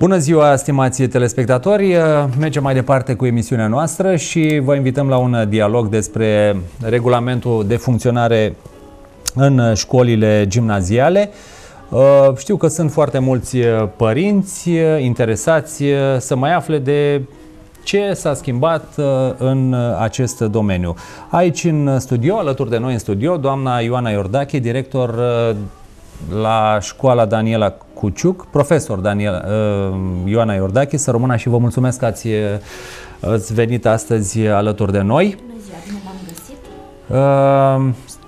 Bună ziua, stimați telespectatori! Mergem mai departe cu emisiunea noastră și vă invităm la un dialog despre regulamentul de funcționare în școlile gimnaziale. Știu că sunt foarte mulți părinți interesați să mai afle de ce s-a schimbat în acest domeniu. Aici în studio, alături de noi în studio, doamna Ioana Iordache, director la școala Daniela Cuciuc, profesor Ioana Iordache, să rămână și vă mulțumesc că ați venit astăzi alături de noi. Bună ziua, bine v-am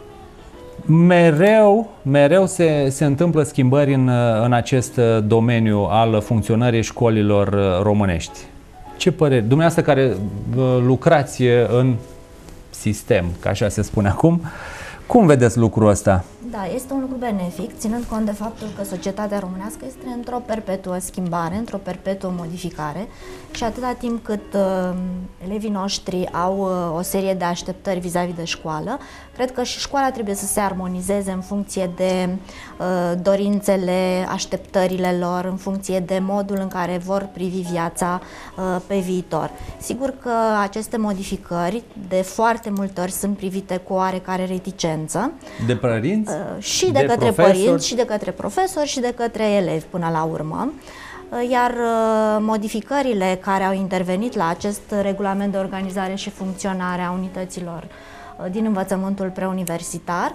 găsit. Mereu se întâmplă schimbări în acest domeniu al funcționării școlilor românești. Ce păreri? Dumneavoastră care lucrați în sistem, ca așa se spune acum, cum vedeți lucrul ăsta? Da, este un lucru benefic, ținând cont de faptul că societatea românească este într-o perpetuă schimbare, într-o perpetuă modificare și atâta timp cât elevii noștri au o serie de așteptări vis-a-vis de școală, cred că și școala trebuie să se armonizeze în funcție de dorințele, așteptările lor, în funcție de modul în care vor privi viața pe viitor. Sigur că aceste modificări de foarte multe ori sunt privite cu oarecare reticență. De părinți? Și de către părinți, și de către profesori, și de către elevi până la urmă. Iar modificările care au intervenit la acest regulament de organizare și funcționare a unităților din învățământul preuniversitar,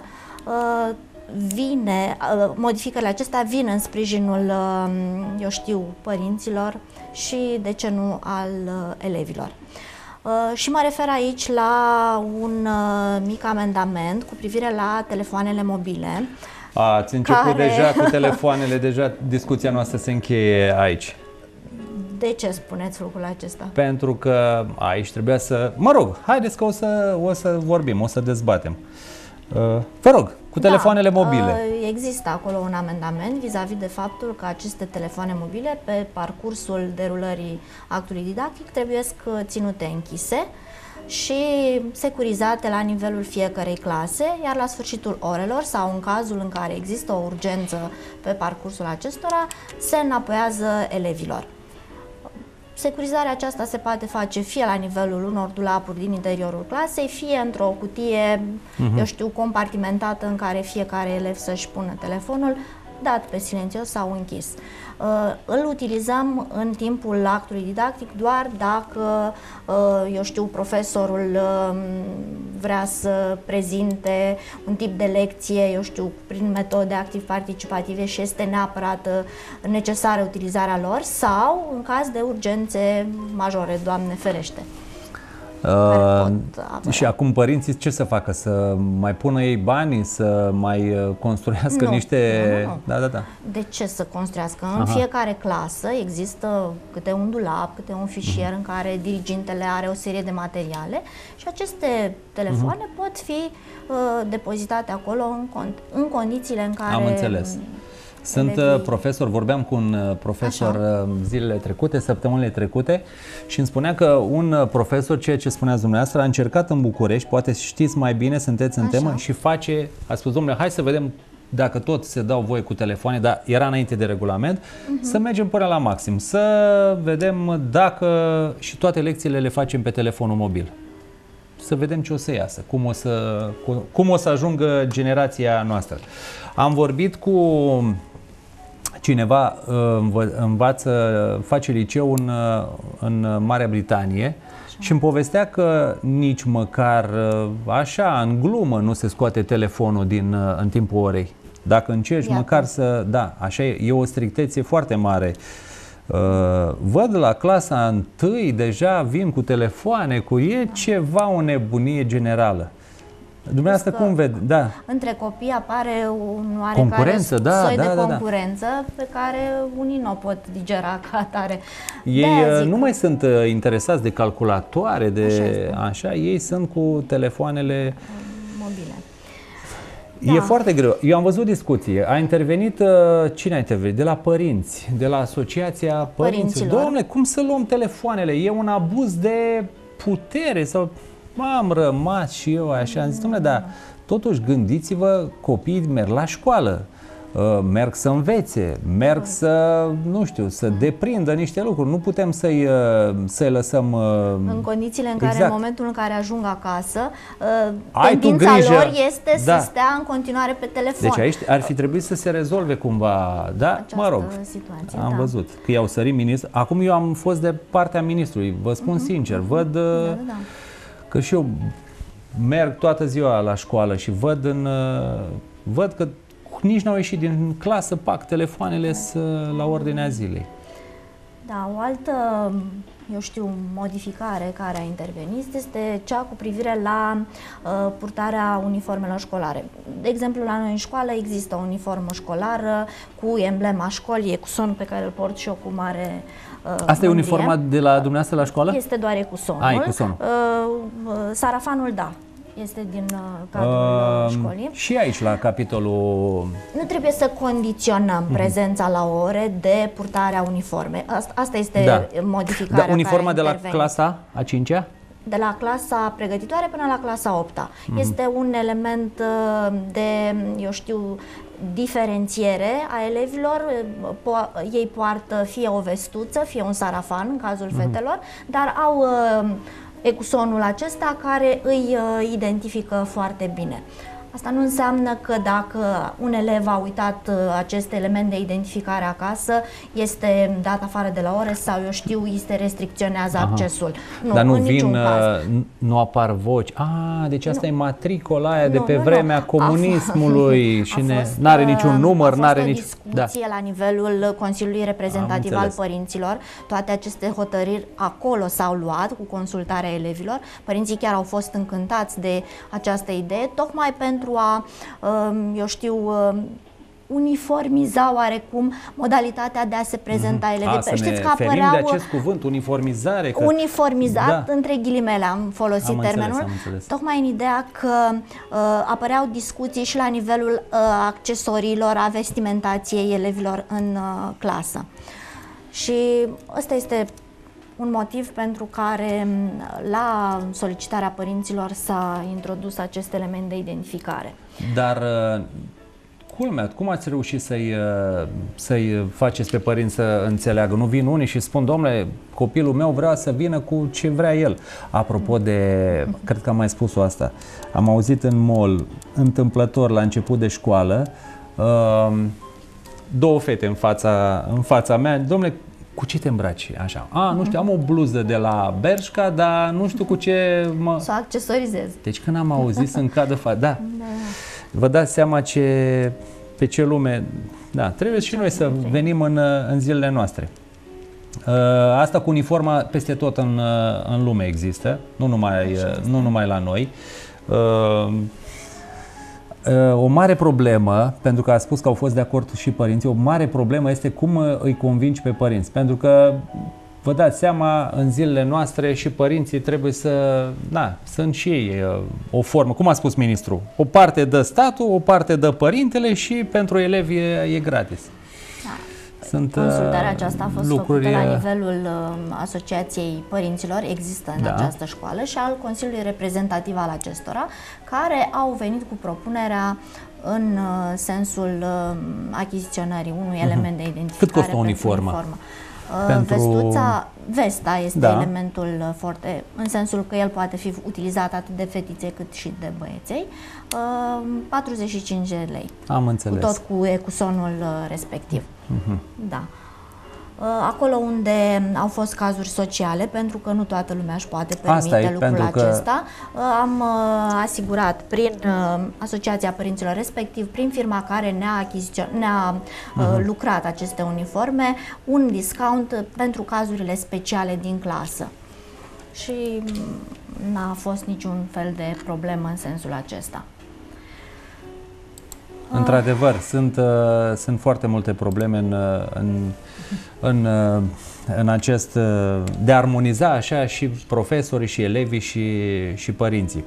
modificările acestea vin în sprijinul, eu știu, părinților și, de ce nu, al elevilor. Și mă refer aici la un mic amendament cu privire la telefoanele mobile. Ați început deja cu telefoanele, deja discuția noastră se încheie aici. De ce spuneți lucrul acesta? Pentru că aici trebuia să... Mă rog, haideți că o să vorbim, o să dezbatem. Vă rog, cu telefoanele mobile. Există acolo un amendament vis-a-vis de faptul că aceste telefoane mobile, pe parcursul derulării actului didactic, trebuie ținute închise și securizate la nivelul fiecărei clase, iar la sfârșitul orelor sau în cazul în care există o urgență pe parcursul acestora, se înapoiază elevilor. Securizarea aceasta se poate face fie la nivelul unor dulapuri din interiorul clasei, fie într-o cutie, eu știu, compartimentată în care fiecare elev să-și pună telefonul, dat pe silențios sau închis. Îl utilizăm în timpul actului didactic doar dacă, eu știu, profesorul vrea să prezinte un tip de lecție, eu știu, prin metode activ-participative și este neapărat necesară utilizarea lor, sau în caz de urgențe majore, Doamne ferește. Și acum părinții ce să facă? Să mai pună ei bani, să mai construiască niște... Nu. Da. De ce să construiască? În fiecare clasă există câte un dulap, câte un fișier în care dirigintele are o serie de materiale și aceste telefoane pot fi depozitate acolo în condițiile în care... Am înțeles. Sunt profesor, vorbeam cu un profesor zilele trecute, săptămânile trecute și îmi spunea că un profesor, ceea ce spuneați dumneavoastră, a încercat în București, poate știți mai bine, sunteți în temă, și a spus, domnule, hai să vedem dacă tot se dau voie cu telefoane, dar era înainte de regulament, să mergem până la maxim, să vedem dacă și toate lecțiile le facem pe telefonul mobil. Să vedem ce o să iasă, cum o să ajungă generația noastră. Am vorbit cu cineva, face liceu în Marea Britanie și îmi povestea că nici măcar așa, în glumă, nu se scoate telefonul în timpul orei. Dacă încerci măcar să... Da, așa e o strictețe foarte mare. Văd la clasa 1 deja vin cu telefoane, e ceva, o nebunie generală. Dumneavoastră cum vede? Da. Între copii apare un oarecare soi de concurență pe care unii nu o pot digera ca atare. Ei nu mai sunt interesați de calculatoare, așa, ei sunt cu telefoanele mobile. E foarte greu. Eu am văzut discuții. A intervenit, cine a intervenit? De la părinți, de la Asociația Părinților. Doamne, cum să luăm telefoanele? E un abuz de putere sau... M-am rămas și eu așa, am zis, dom'le, dar totuși gândiți-vă, copiii merg la școală, merg să învețe, merg să, nu știu, să deprindă niște lucruri. Nu putem să-i lăsăm... În condițiile în care, în momentul în care ajung acasă, ai tendința tu grijă, lor este să stea în continuare pe telefon. Deci aici ar fi trebuit să se rezolve cumva, da? Această Mă rog, situație, am văzut că i-au sărit ministru. Acum eu am fost de partea ministrului, vă spun sincer, văd că și eu merg toată ziua la școală și văd că nici n-au ieșit din clasă, pac, telefoanele la ordinea zilei. Da, o altă, eu știu, modificare care a intervenit este cea cu privire la purtarea uniformelor școlare. De exemplu, la noi în școală există o uniformă școlară cu emblema școlii, ecusonul pe care îl port și eu cu mare Asta e uniforma de la dumneavoastră la școală? Este doar ecusonul. Ecusonul. Sarafanul, da. Este din cadrul școlii. Și aici, la capitolul... Nu trebuie să condiționăm prezența la ore de purtarea uniformei. Asta este modificarea. Da, uniforma de la clasa a 5-a? De la clasa pregătitoare până la clasa 8-a. Este un element de, eu știu, diferențiere a elevilor. Ei poartă fie o vestuță, fie un sarafan, în cazul fetelor, dar au ecusonul acesta care îi identifică foarte bine. Asta nu înseamnă că dacă un elev a uitat acest element de identificare acasă, este dat afară de la ore sau, eu știu, îi se restricționează accesul. Nu, dar nu apar voci. Deci asta e matricola aia de pe vremea comunismului și nu are niciun număr, nu are nici... A fost o discuție la nivelul Consiliului Reprezentativ al Părinților. Toate aceste hotărâri acolo s-au luat cu consultarea elevilor. Părinții chiar au fost încântați de această idee, tocmai pentru a, eu știu, uniformiza oarecum modalitatea de a se prezenta elevilor. Știți că apăreau de acest cuvânt, uniformizare. Uniformizat, între ghilimele am folosit termenul, tocmai în ideea că apăreau discuții și la nivelul accesoriilor, a vestimentației elevilor în clasă. Și ăsta este un motiv pentru care la solicitarea părinților s-a introdus acest element de identificare. Dar culmea, cum ați reușit să-i faceți pe părinți să înțeleagă? Nu vin unii și spun, domnule, copilul meu vrea să vină cu ce vrea el. Apropo de, cred că am mai spus-o asta, am auzit în mall, întâmplător la început de școală, două fete în fața mea, domnule, cu ce te îmbraci așa? Nu știu, am o bluză de la Bershka, dar nu știu cu ce să o accesorizez. Deci când am auzit să-mi cadă vă dați seama pe ce lume... Da, trebuie și noi să venim în zilele noastre. Asta cu uniforma peste tot în lume există, nu numai la noi. O mare problemă, pentru că a spus că au fost de acord și părinții, o mare problemă este cum îi convingi pe părinți, pentru că vă dați seama, în zilele noastre și părinții trebuie sunt și ei o formă, cum a spus ministrul, o parte dă statul, o parte dă părintele și pentru elevi e gratis. Consultarea aceasta a fost făcută la nivelul Asociației Părinților, există în această școală, și al Consiliului Reprezentativ al acestora, care au venit cu propunerea în sensul achiziționării unui element de identificare. Cât costă o uniformă? Vesta este elementul foarte, în sensul că el poate fi utilizat atât de fetițe cât și de băieței, 45 de lei. Am înțeles. Tot cu ecusonul respectiv. Da. Acolo unde au fost cazuri sociale, pentru că nu toată lumea își poate permite lucrul acesta, am asigurat prin Asociația Părinților, respectiv prin firma care ne-a lucrat aceste uniforme, un discount pentru cazurile speciale din clasă. Și n-a fost niciun fel de problemă în sensul acesta. Într-adevăr, sunt foarte multe probleme în acest de a armoniza așa și profesorii și elevii și părinții.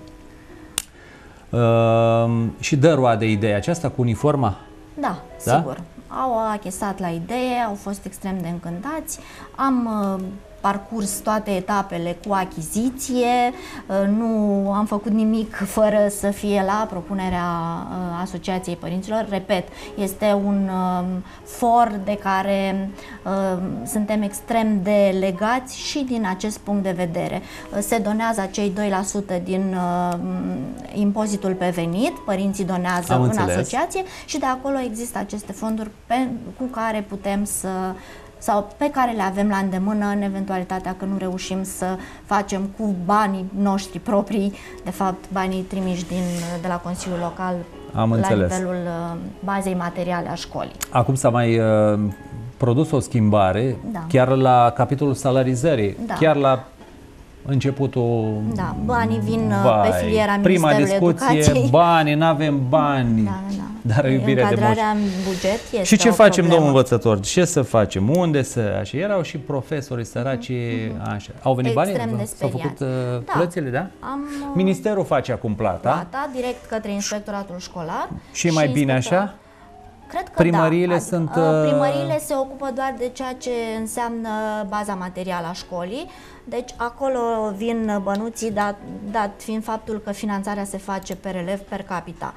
Și dă roade ideea aceasta cu uniforma? Da, sigur. Au achesat la idee, au fost extrem de încântați. Am parcurs toate etapele cu achiziție, nu am făcut nimic fără să fie la propunerea Asociației Părinților. Repet, este un for de care suntem extrem de legați și din acest punct de vedere. Se donează acei 2% din impozitul pe venit, părinții donează în asociație și de acolo există aceste fonduri cu care putem sau pe care le avem la îndemână în eventualitatea că nu reușim să facem cu banii noștri proprii, de fapt banii trimiși de la Consiliul Local la nivelul bazei materiale a școlii. Acum s-a mai produs o schimbare, chiar la capitolul salarizării, chiar la începutul... Da, banii vin pe filiera prima Ministerului discuție, Educației. bani, n-avem bani. Dar iubirea de moș. În buget este și ce o facem, problemă. domnul învățător? Ce să facem? Unde să... Așa, erau și profesorii săraci, așa. Au venit banii? S-au făcut plățile, da? Ministerul face acum plata. Direct către inspectoratul școlar. Și mai bine așa? Cred că primăriile sunt... Primăriile se ocupă doar de ceea ce înseamnă baza materială a școlii, deci acolo vin bănuții, dat fiind faptul că finanțarea se face per elev, per capita.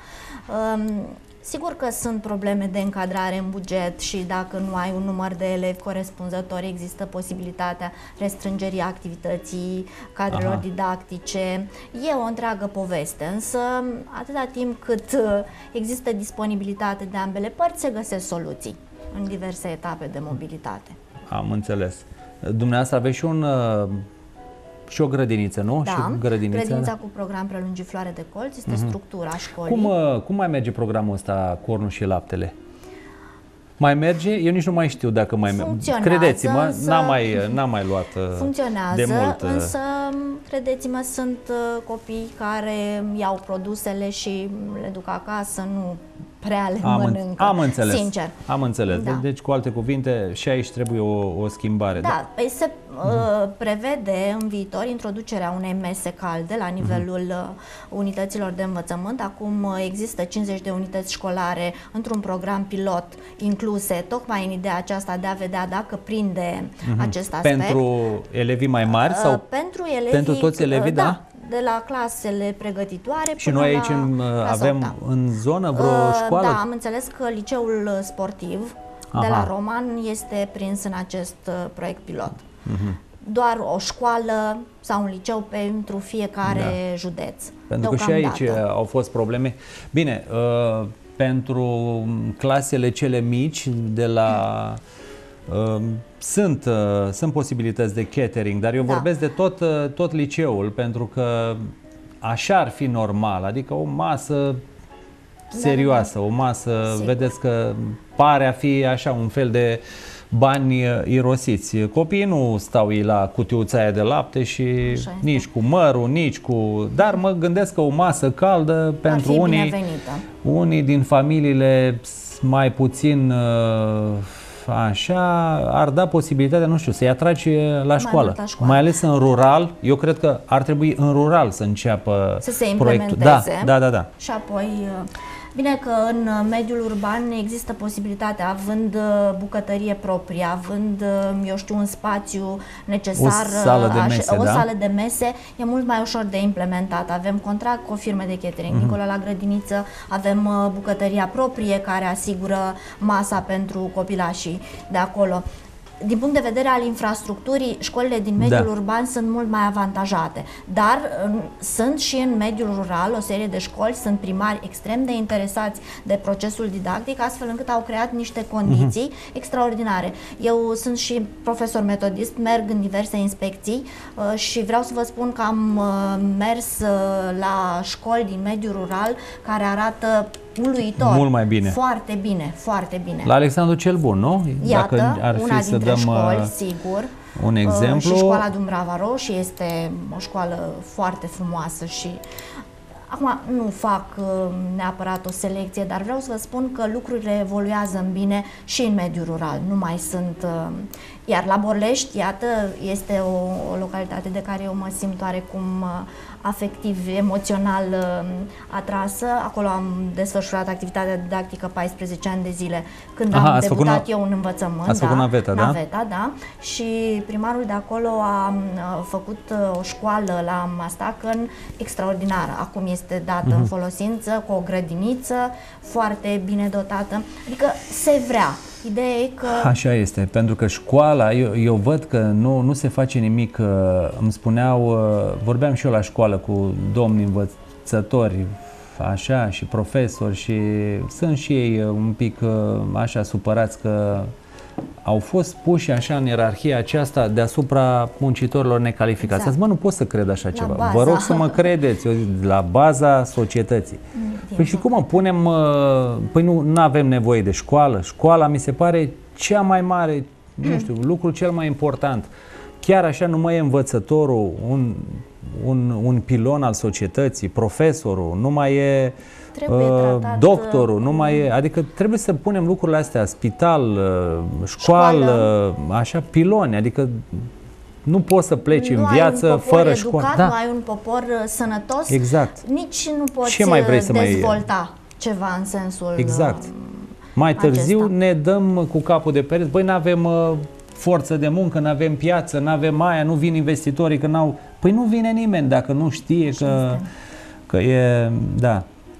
Sigur că sunt probleme de încadrare în buget și dacă nu ai un număr de elevi corespunzător, există posibilitatea restrângerii activității cadrelor didactice. E o întreagă poveste, însă atâta timp cât există disponibilitate de ambele părți, se găsesc soluții în diverse etape de mobilitate. Am înțeles. Dumneavoastră aveți și o grădiniță, nu? Da, și grădinița cu program prelungit Floare de Colț este structura școlii. Cum mai merge programul ăsta Cornul și Laptele? Mai merge? Eu nici nu mai știu dacă mai merge. Credeți-mă, n-am mai luat funcționează, de mult. Însă, credeți-mă, sunt copii care iau produsele și le duc acasă, nu prea le mănâncă. Am înțeles. Sincer. Am înțeles. Da. Deci, cu alte cuvinte, și aici trebuie o schimbare. Da, se prevede în viitor introducerea unei mese calde la nivelul unităților de învățământ. Acum există 50 de unități școlare într-un program pilot incluse, tocmai în ideea aceasta de a vedea dacă prinde acest aspect. Pentru elevii mai mari sau pentru toți elevii, da? De la clasele pregătitoare și noi aici avem în zonă vreo școală? Da, am înțeles că liceul sportiv de la Roman este prins în acest proiect pilot. Doar o școală sau un liceu pentru fiecare județ. Pentru că și aici au fost probleme. Bine, pentru clasele cele mici de la... Sunt posibilități de catering, dar eu vorbesc de tot liceul, pentru că așa ar fi normal, adică o masă serioasă, o masă, vedeți că pare a fi așa un fel de bani irosiți. Copiii nu stau ei la cutiuța aia de lapte și nici cu mărul, nici cu... Dar mă gândesc că o masă caldă pentru unii din familiile mai puțin... așa, ar da posibilitatea, nu știu, să-i atragi la școală. Mai ales în rural. Eu cred că ar trebui în rural să înceapă să se implementeze. Da. Și apoi, bine că în mediul urban există posibilitatea, având bucătărie proprie, având, eu știu, un spațiu necesar, o sală de mese, e mult mai ușor de implementat. Avem contract cu o firmă de catering. Dincolo la grădiniță avem bucătăria proprie care asigură masa pentru copilașii de acolo. Din punct de vedere al infrastructurii, școlile din mediul urban sunt mult mai avantajate, dar sunt și în mediul rural o serie de școli, sunt primari extrem de interesați de procesul didactic, astfel încât au creat niște condiții extraordinare. Eu sunt și profesor metodist, merg în diverse inspecții și vreau să vă spun că am mers la școli din mediul rural care arată uluitor. Mult mai bine. Foarte bine, foarte bine. La Alexandru cel Bun, nu? Iată, dacă ar fi una să dintre dăm școli, sigur. Un exemplu. Și școala Dumbrava Roșie este o școală foarte frumoasă și acum nu fac neapărat o selecție, dar vreau să vă spun că lucrurile evoluează în bine și în mediul rural. Nu mai sunt Iar la Borlești, iată, este o localitate de care eu mă simt oarecum afectiv, emoțional atrasă. Acolo am desfășurat activitatea didactică 14 ani de zile când am debutat eu în învățământ. Ați făcut naveta, da? Naveta, da. Și primarul de acolo a făcut o școală la Mastacăn extraordinară. Acum este dată în folosință, cu o grădiniță foarte bine dotată. Adică se vrea. Ideea e că... Așa este, pentru că școala, eu văd că nu se face nimic. Îmi spuneau, vorbeam și eu la școală cu domni învățători, așa, și profesori, și sunt și ei un pic așa supărați că au fost puși așa în ierarhia aceasta deasupra muncitorilor necalificați. Exact. Mă, nu pot să cred așa ceva. Baza. Vă rog să mă credeți, eu zic, la baza societății. Păi și cum punem, păi nu avem nevoie de școală. Școala mi se pare cea mai mare, nu știu, lucru cel mai important. Chiar așa nu mai e învățătorul un pilon al societății, profesorul, nu mai e doctorul, nu mai e, adică trebuie să punem lucrurile astea, spital, școală, așa, piloni, adică nu poți să pleci în viață fără școală. Nu ai un popor sănătos, exact. Nici nu poți ce mai vrei să dezvolta ceva în sensul exact. Mai târziu acesta. Ne dăm cu capul de pereți, băi, n-avem forță de muncă, n-avem piață, n-avem aia, nu vin investitorii, că n-au... Păi nu vine nimeni dacă nu știe că e... Da.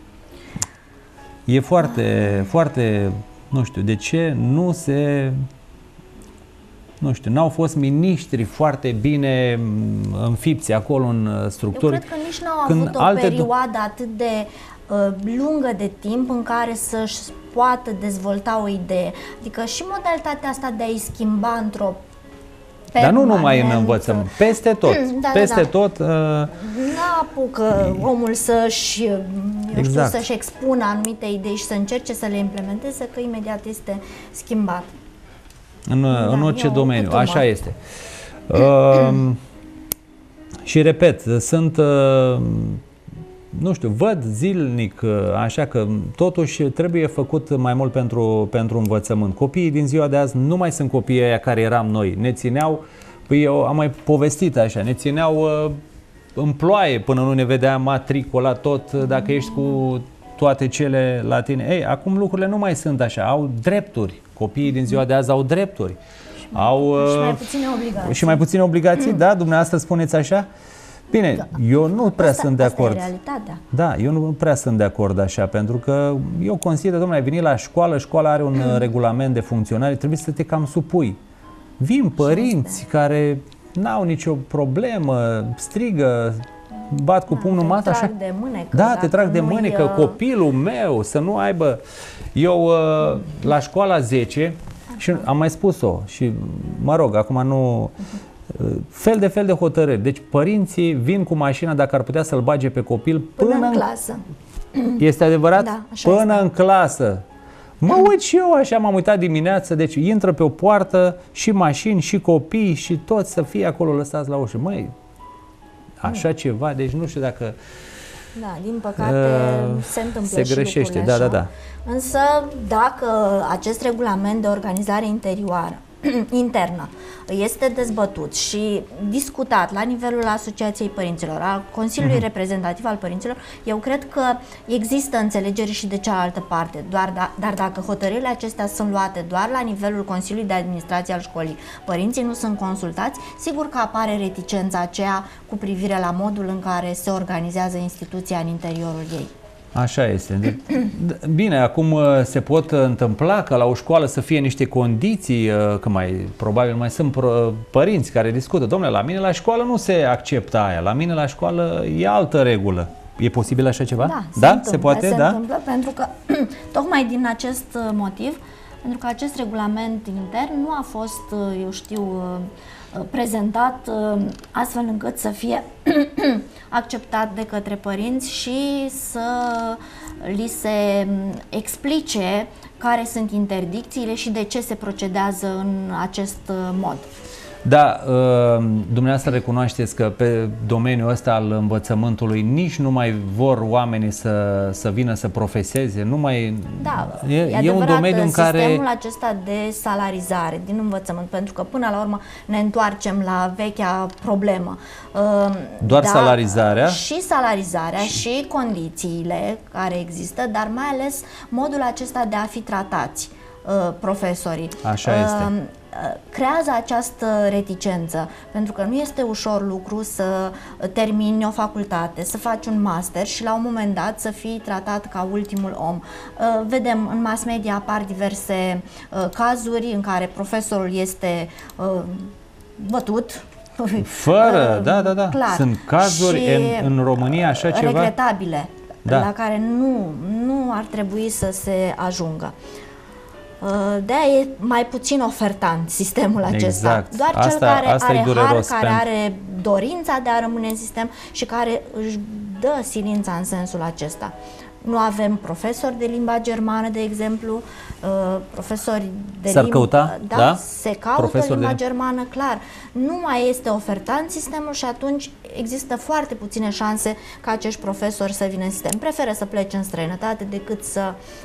E foarte, foarte... Nu știu, de ce nu se... Nu știu, n-au fost miniștri foarte bine înfipți acolo în structuri. Eu cred că nici n-au avut o perioadă atât de lungă de timp în care să-și poată dezvolta o idee. Adică și modalitatea asta de a-i schimba într-o Dar nu numai în învățământ, peste tot. Peste tot. N-apucă omul să-și să-și expună anumite idei și să încerce să le implementeze, că imediat este schimbat. În orice domeniu, așa este. Și repet, sunt... nu știu, văd zilnic așa că totuși trebuie făcut mai mult pentru învățământ. Copiii din ziua de azi nu mai sunt copiii aia care eram noi. Ne țineau, păi eu am mai povestit așa, ne țineau în ploaie până nu ne vedea matricula tot, dacă ești cu toate cele la tine. Ei, acum lucrurile nu mai sunt așa, au drepturi. Copiii din ziua de azi au drepturi. Și mai puține obligații. Și mai puține obligații, da? Dumneavoastră spuneți așa? Bine, eu nu prea sunt de acord. Asta e realitatea. Da, eu nu prea sunt de acord așa, pentru că eu consider, domnule, ai venit la școală, școala are un regulament de funcționare, trebuie să te cam supui. Vin părinți care n-au nicio problemă, strigă, bat cu pumnul în masă, așa. De mânecă, da, te trag de mânecă, copilul meu să nu aibă... Eu la școala 10 și am mai spus-o și mă rog, acum nu... fel de hotărâri. Deci părinții vin cu mașina dacă ar putea să-l bage pe copil până în clasă. Este adevărat? Da, până este. În clasă. Mă uit și eu așa, m-am uitat dimineață, deci intră pe o poartă și mașini, și copii, și toți să fie acolo lăsați la ușă. Măi, așa ceva, deci nu știu dacă... Da, din păcate se întâmplă se greșește, și așa. Da. Însă, dacă acest regulament de organizare internă este dezbătut și discutat la nivelul Asociației Părinților, al Consiliului Reprezentativ al Părinților, eu cred că există înțelegere și de cealaltă parte, dar dacă hotărârile acestea sunt luate doar la nivelul Consiliului de Administrație al școlii, părinții nu sunt consultați, sigur că apare reticența aceea cu privire la modul în care se organizează instituția în interiorul ei. Așa este. Bine, acum se pot întâmpla ca la o școală să fie niște condiții, că probabil mai sunt părinți care discută. Dom'le, la mine la școală nu se acceptă aia, la mine la școală e altă regulă. E posibil așa ceva? Da, se poate, se întâmplă pentru că, tocmai din acest motiv, pentru că acest regulament intern nu a fost, eu știu, prezentat astfel încât să fie acceptat de către părinți și să li se explice care sunt interdicțiile și de ce se procedează în acest mod. Da, dumneavoastră recunoașteți că pe domeniul ăsta al învățământului nici nu mai vor oamenii să vină să profeseze, nu mai... Da, e un domeniu în care... Sistemul acesta de salarizare din învățământ, pentru că până la urmă ne întoarcem la vechea problemă. Doar salarizarea? Și salarizarea și condițiile care există, dar mai ales modul acesta de a fi tratați profesorii. Așa este. Creează această reticență, pentru că nu este ușor lucru să termini o facultate, să faci un master și la un moment dat să fii tratat ca ultimul om. Vedem în mass media apar diverse cazuri în care profesorul este bătut. Fără, da. Clar. Sunt cazuri în România așa ceva regretabile, la care nu ar trebui să se ajungă. De-aia e mai puțin ofertant sistemul acesta. Exact. Doar cel care are har, care are dorința de a rămâne în sistem și care își dă silința în sensul acesta. Nu avem profesori de limba germană, de exemplu, profesori de căuta? Da? Se caută limba germană, clar. Nu mai este ofertant sistemul și atunci există foarte puține șanse ca acești profesori să vină în sistem. Preferă să plece în străinătate decât să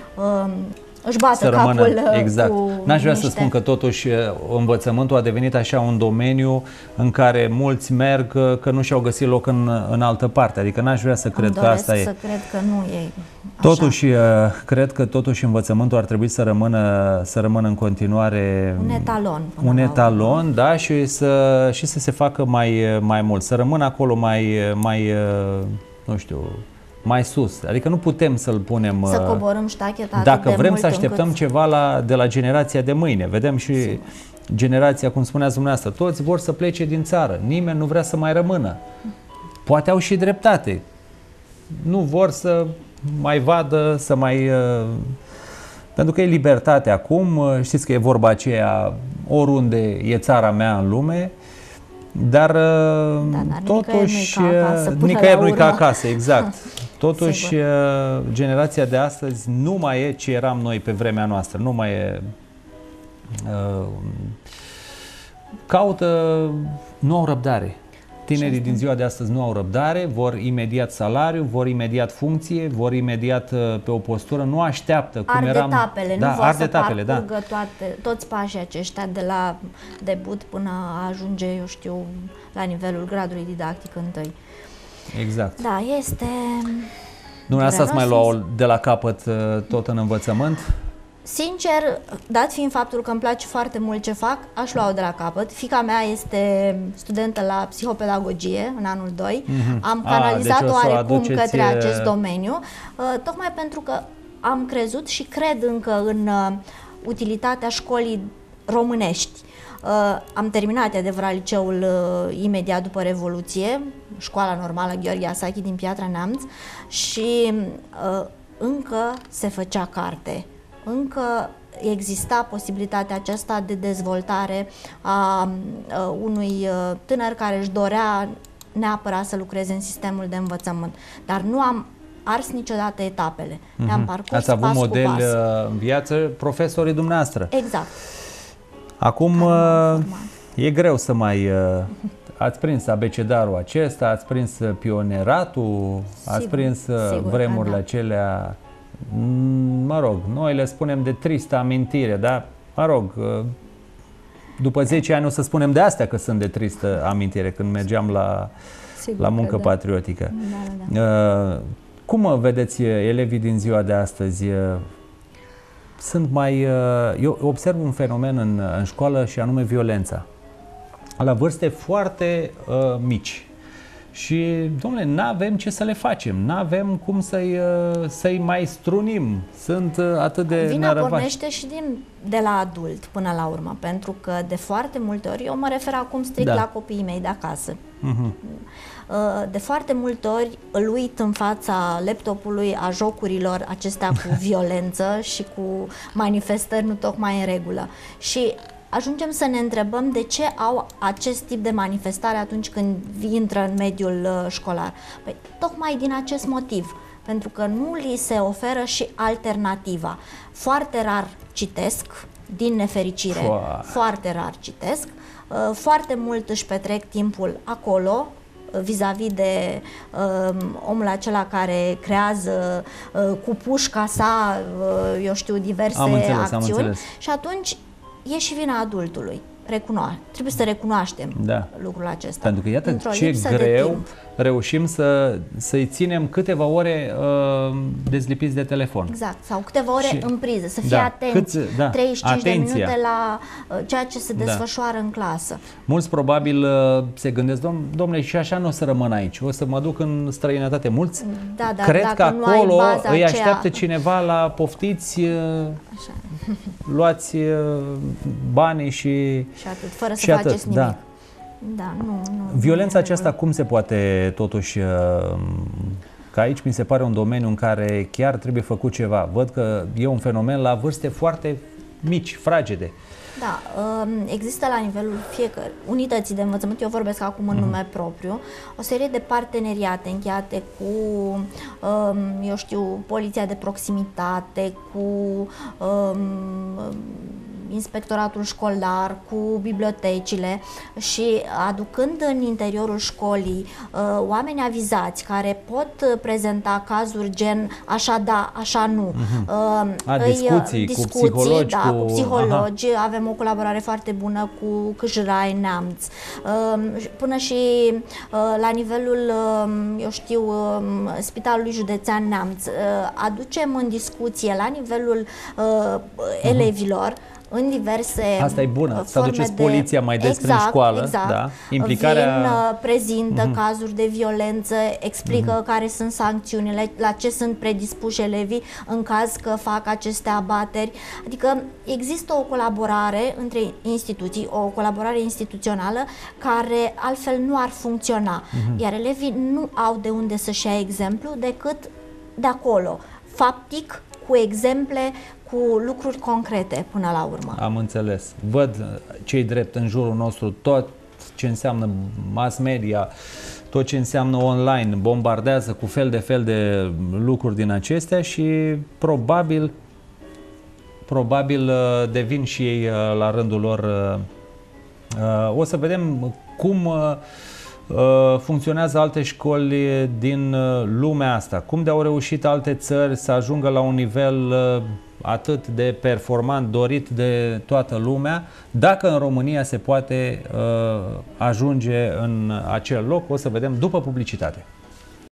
își bată capul exact. N-aș vrea să spun că totuși învățământul a devenit așa un domeniu în care mulți merg că nu și-au găsit loc în altă parte. Adică n-aș vrea să cred că asta e. Să cred că nu e așa. Totuși, cred că totuși învățământul ar trebui să rămână în continuare un etalon. Un etalon, da, și să se facă mai mult. Să rămână acolo mai nu știu, mai sus. Adică nu putem să-l punem... Să coborâm ștacheta dacă vrem să așteptăm ceva de la generația de mâine. Vedem și generația, cum spuneați dumneavoastră, toți vor să plece din țară. Nimeni nu vrea să mai rămână. Poate au și dreptate. Nu vor să mai vadă, să mai... Pentru că e libertate acum. Știți că e vorba aceea, oriunde e țara mea în lume. Dar totuși nicăieri nu-i ca acasă, exact. Totuși generația de astăzi nu mai e ce eram noi pe vremea noastră, nu mai e, caută, nu au răbdare. Tinerii din ziua de astăzi nu au răbdare, vor imediat salariu, vor imediat funcție, vor imediat pe o postură, nu așteaptă cum eram. Etapele, nu vor să parcurgă toți pașii aceștia de la debut până a ajunge, eu știu, la nivelul gradului didactic întâi. Exact. Da, este... Dumneavoastră ați mai luat de la capăt tot în învățământ? Sincer, dat fiind faptul că îmi place foarte mult ce fac, aș lua-o de la capăt. Fiica mea este studentă la psihopedagogie în anul 2. Am canalizat-o deci oarecum către acest domeniu, tocmai pentru că am crezut și cred încă în utilitatea școlii românești. Am terminat, adevărat, liceul imediat după Revoluție, școala normală Gheorghe Asachi din Piatra Neamț, și încă se făcea carte. Încă exista posibilitatea aceasta de dezvoltare a unui tânăr care își dorea neapărat să lucreze în sistemul de învățământ, dar nu am ars niciodată etapele. Ne-am parcurs Ați avut pas model cu pas. în viață, profesorii dumneavoastră. Exact. Acum e greu să mai... Ați prins abecedarul acesta, ați prins pioneratul, ați prins vremurile acelea. Mă rog, noi le spunem de tristă amintire, dar mă rog, după 10 ani o să spunem de astea că sunt de tristă amintire când mergeam la muncă patriotică. Cum vedeți elevii din ziua de astăzi? Sunt mai... Eu observ un fenomen în școală și anume violența. La vârste foarte mici. Și, domnule, n-avem ce să le facem, n-avem cum să-i mai strunim, sunt atât de nărăvași. Vina pornește și de la adult până la urmă, pentru că de foarte multe ori, eu mă refer acum strict la copiii mei de acasă, de foarte multe ori îl uit în fața laptopului, a jocurilor acestea cu violență și cu manifestări nu tocmai în regulă. Și ajungem să ne întrebăm de ce au acest tip de manifestare atunci când intră în mediul școlar. Păi, tocmai din acest motiv, pentru că nu li se oferă și alternativa. Foarte rar citesc, din nefericire, foarte rar citesc. foarte mult își petrec timpul acolo, vis-a-vis de omul acela care creează cu pușca sa, eu știu, diverse acțiuni. Și atunci e și vina adultului. Trebuie să recunoaștem lucrul acesta. Pentru că iată ce greu reușim să-i ținem câteva ore dezlipiți de telefon. Exact, sau câteva ore în priză, să fie atenți, 35 de minute la ceea ce se desfășoară în clasă. Mulți probabil se gândesc, domnule, și așa nu o să rămân aici, o să mă duc în străinătate. Mulți cred că acolo îi așteaptă cineva la poftiți, luați banii și atât, fără să faceți nimic. Violența aceasta cum se poate totuși, că aici mi se pare un domeniu în care chiar trebuie făcut ceva. Văd că e un fenomen la vârste foarte mici, fragede. Da, există la nivelul fiecărui unității de învățământ, eu vorbesc acum în nume propriu, o serie de parteneriate încheiate cu, eu știu, poliția de proximitate, cu inspectoratul școlar, cu bibliotecile și aducând în interiorul școlii oameni avizați care pot prezenta cazuri gen așa da, așa nu. Discuții cu psihologi. Cu psihologi. Avem o colaborare foarte bună cu Câjrai Neamț. Până și la nivelul, eu știu, Spitalului Județean Neamț. Aducem în discuție la nivelul elevilor în diverse Asta e bună, să aduceți poliția mai des prin școală. Da? Implicarea... Vin, prezintă cazuri de violență, explică care sunt sancțiunile, la ce sunt predispuși elevii în caz că fac aceste abateri. Adică există o colaborare între instituții, o colaborare instituțională care altfel nu ar funcționa. Iar elevii nu au de unde să-și ia exemplu decât de acolo, faptic, cu exemple, cu lucruri concrete până la urmă. Am înțeles. Văd ce-i drept în jurul nostru, tot ce înseamnă mass media, tot ce înseamnă online, bombardează cu fel de lucruri din acestea și probabil devin și ei la rândul lor. O să vedem cum funcționează alte școli din lumea asta, cum de-au reușit alte țări să ajungă la un nivel atât de performant, dorit de toată lumea. Dacă în România se poate ajunge în acel loc, o să vedem după publicitate.